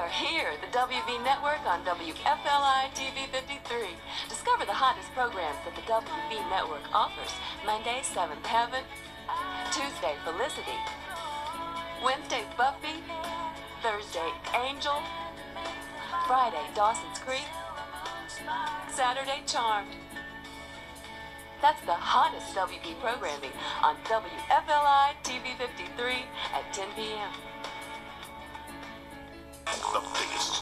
are here, the WV Network on WFLI TV 53. Discover the hottest programs that the WV Network offers. Monday, Seventh Heaven. Tuesday, Felicity. Wednesday, Buffy. Thursday, Angel. Friday, Dawson's Creek. Saturday, Charmed. That's the hottest WB programming on WFLI TV 53 at 10 p.m. The biggest